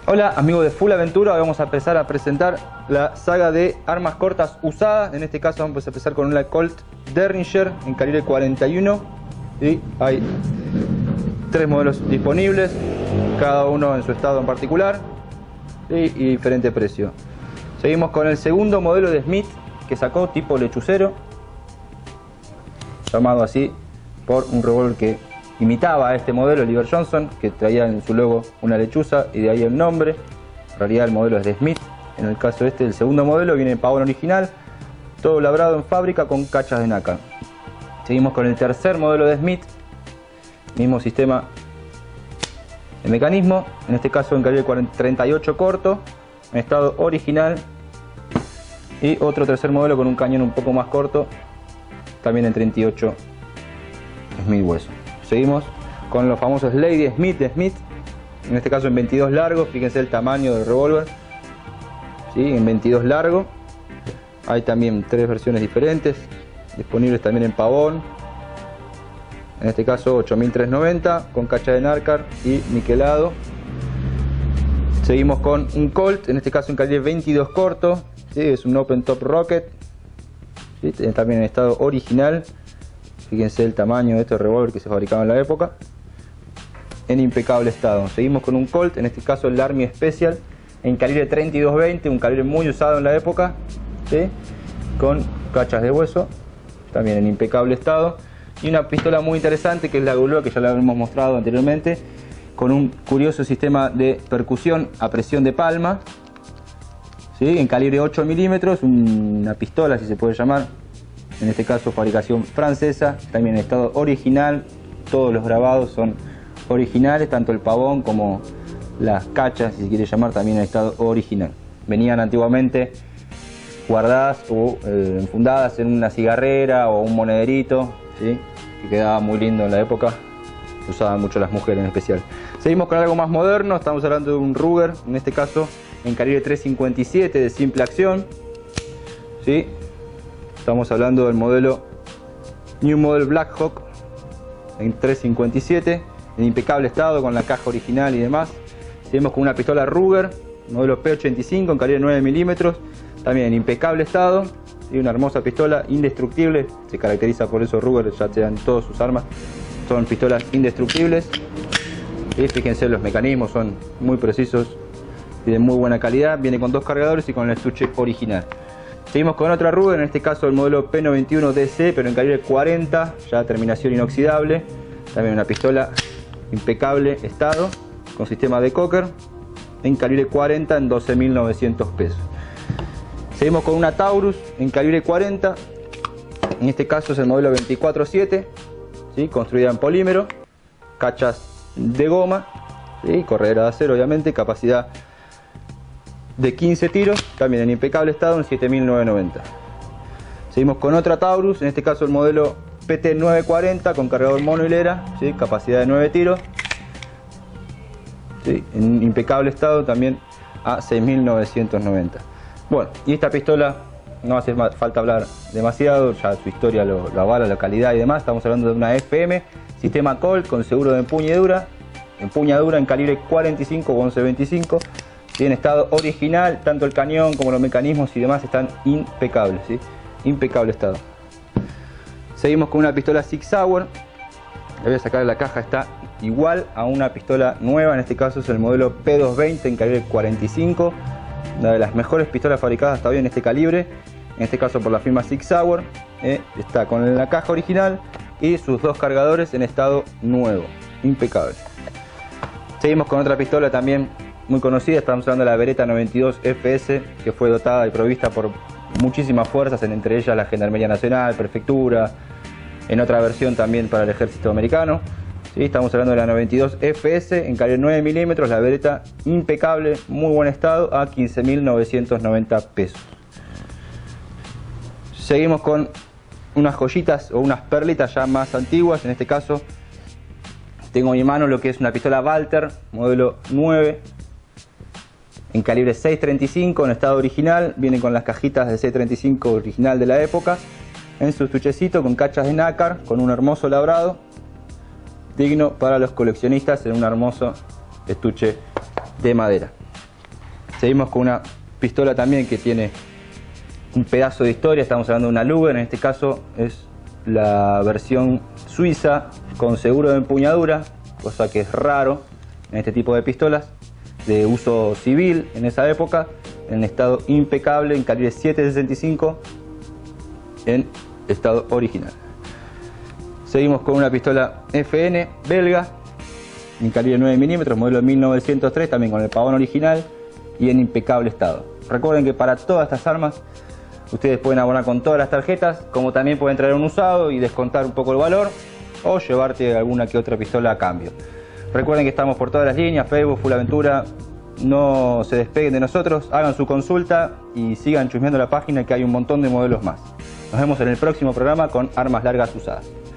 Hola amigos de Full Aventura, hoy vamos a empezar a presentar la saga de armas cortas usadas. En este caso vamos a empezar con una Colt Derringer en calibre 41 y hay 3 modelos disponibles, cada uno en su estado en particular y diferente precio. Seguimos con el segundo modelo de Smith que sacó, tipo lechucero, llamado así por un revólver que imitaba a este modelo, el Oliver Johnson, que traía en su logo una lechuza y de ahí el nombre. En realidad el modelo es de Smith. En el caso este, el segundo modelo, viene en pavón original, todo labrado en fábrica con cachas de nácar. Seguimos con el tercer modelo de Smith, mismo sistema de mecanismo, en este caso en calibre 38 corto, en estado original, y otro tercer modelo con un cañón un poco más corto, también en 38 Smith hueso. Seguimos con los famosos Lady Smith de Smith, en este caso en 22 largo, fíjense el tamaño del revólver, ¿sí? En 22 largo. Hay también 3 versiones diferentes, disponibles también en pavón, en este caso 8390 con cacha de nácar y niquelado. Seguimos con un Colt, en este caso en calibre 22 corto, ¿sí? Es un Open Top Rocket, ¿sí? También en estado original. Fíjense el tamaño de este revólver que se fabricaba en la época, en impecable estado. Seguimos con un Colt, en este caso el Army Special, en calibre 32-20, un calibre muy usado en la época, ¿sí? Con cachas de hueso, también en impecable estado. Y una pistola muy interesante que es la Gulua, que ya la hemos mostrado anteriormente, con un curioso sistema de percusión a presión de palma, ¿sí? En calibre 8 milímetros, una pistola si se puede llamar. En este caso fabricación francesa, también en estado original, todos los grabados son originales, tanto el pavón como las cachas, si se quiere llamar, también en estado original. Venían antiguamente guardadas o enfundadas en una cigarrera o un monederito, ¿sí? Que quedaba muy lindo en la época, que usaban mucho las mujeres en especial. Seguimos con algo más moderno, estamos hablando de un Ruger, en este caso en calibre 3.57 de simple acción, ¿sí? Estamos hablando del modelo New Model Black Hawk en 3.57, en impecable estado con la caja original y demás. Seguimos con una pistola Ruger, modelo P85 en calibre 9 milímetros, también en impecable estado. Y una hermosa pistola, indestructible, se caracteriza por eso Ruger, ya sean todas sus armas, son pistolas indestructibles. Y fíjense, los mecanismos son muy precisos y de muy buena calidad. Viene con 2 cargadores y con el estuche original. Seguimos con otra Ruger, en este caso el modelo P91 DC, pero en calibre 40, ya terminación inoxidable. También una pistola impecable estado, con sistema de Cocker, en calibre 40 en 12.900 pesos. Seguimos con una Taurus en calibre 40, en este caso es el modelo 24-7, ¿sí? Construida en polímero, cachas de goma, ¿sí? Corredera de acero obviamente, capacidad de 15 tiros, también en impecable estado en 7.990. Seguimos con otra Taurus, en este caso el modelo PT940 con cargador mono hilera, ¿sí? Capacidad de 9 tiros, ¿sí? En impecable estado también a 6.990. Bueno, y esta pistola no hace falta hablar demasiado, ya su historia lo avala, la calidad y demás. Estamos hablando de una FM, sistema Colt con seguro de empuñadura en calibre 45 o 11.25. ¿Sí? En estado original, tanto el cañón como los mecanismos y demás están impecables, ¿sí? Impecable estado. Seguimos con una pistola Sig Sauer. Le voy a sacar de la caja, está igual a una pistola nueva, en este caso es el modelo P220 en calibre 45, una de las mejores pistolas fabricadas hasta hoy en este calibre, en este caso por la firma Sig Sauer. Está con la caja original y sus 2 cargadores en estado nuevo, impecable. Seguimos con otra pistola también muy conocida, estamos hablando de la Beretta 92 FS, que fue dotada y provista por muchísimas fuerzas, entre ellas la Gendarmería Nacional, Prefectura, en otra versión también para el ejército americano. ¿Sí? Estamos hablando de la 92 FS en calibre 9 milímetros, la Beretta impecable, muy buen estado, a 15.990 pesos. Seguimos con unas joyitas o unas perlitas ya más antiguas, en este caso tengo en mi mano lo que es una pistola Walther, modelo 9, en calibre 6.35 en estado original, viene con las cajitas de 6.35 original de la época, en su estuchecito con cachas de nácar, con un hermoso labrado, digno para los coleccionistas en un hermoso estuche de madera. Seguimos con una pistola también que tiene un pedazo de historia. Estamos hablando de una Luger, en este caso es la versión suiza con seguro de empuñadura, cosa que es raro en este tipo de pistolas, de uso civil en esa época, en estado impecable, en calibre 7.65, en estado original. Seguimos con una pistola FN belga, en calibre 9 mm, modelo 1903, también con el pavón original y en impecable estado. Recuerden que para todas estas armas ustedes pueden abonar con todas las tarjetas, como también pueden traer un usado y descontar un poco el valor, o llevarte alguna que otra pistola a cambio. Recuerden que estamos por todas las líneas, Facebook, Full Aventura. No se despeguen de nosotros, hagan su consulta y sigan chusmeando la página, que hay un montón de modelos más. Nos vemos en el próximo programa con armas largas usadas.